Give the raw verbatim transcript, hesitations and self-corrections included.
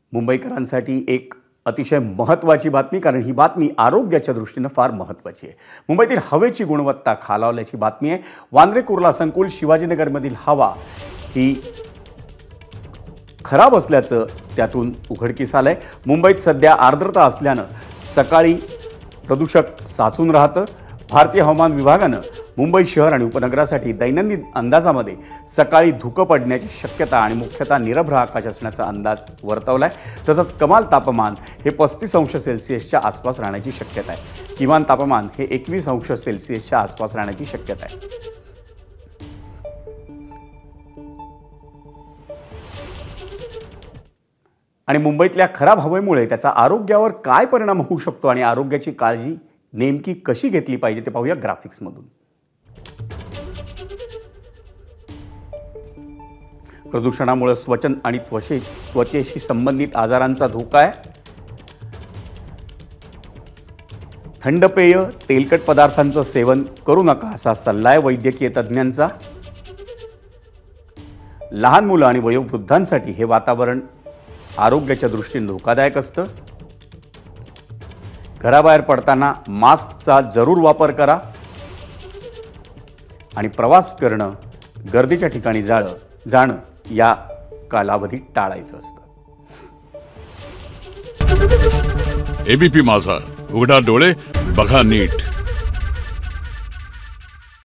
मुंबईकरांसाठी एक अतिशय महत्त्वाची बातमी, कारण ही बातमी आरोग्याच्या दृष्टीने फार महत्त्वाची आहे। मुंबईतील हवेची गुणवत्ता खालावल्याची बातमी आहे। वांद्रे कुर्ला संकुल शिवाजीनगरमधील हवा ही खराब असल्याचं त्यातून उघडकीस आलंय। मुंबईत सध्या आर्द्रता असल्यानं सकाळी प्रदूषक साचून राहतं। भारतीय हवामान विभागानं मुंबई शहर आणि उपनगरासाठी दैनंदिन अंदाजामध्ये सकाळी धुकं पडण्याची शक्यता आणि मुख्यतः निरभ्र आकाश असण्याचा अंदाज वर्तवलाय। तसंच कमाल तापमान हे पस्तीस अंश सेल्सिअसच्या आसपास राहण्याची शक्यता आहे। किमान तापमान हे एकवीस अंश सेल्सिअसच्या आसपास राहण्याची शक्यता आहे। आणि मुंबईतल्या खराब हवेमुळे त्याचा आरोग्यावर काय परिणाम होऊ शकतो आणि आरोग्याची काळजी नेमकी कशी घेतली पाहिजे ते पाहूया ग्राफिक्समधून। प्रदूषणामुळे श्वसन आणि त्वचे त्वचेशी संबंधित आजारांचा धोका आहे। थंड पेय, तेलकट पदार्थांचं सेवन करू नका असा सल्ला आहे वैद्यकीय तज्ञांचा। लहान मुलं आणि वयोवृद्धांसाठी हे वातावरण आरोग्याच्या दृष्टीने धोकादायक असतं। घराबाहेर पडताना मास्कचा जरूर वापर करा आणि प्रवास करणं, गर्दीच्या ठिकाणी जाणं जाणं या कालावधीत टाळायचं असतं। एबीपी माझा, उघडा डोळे बघा नीट।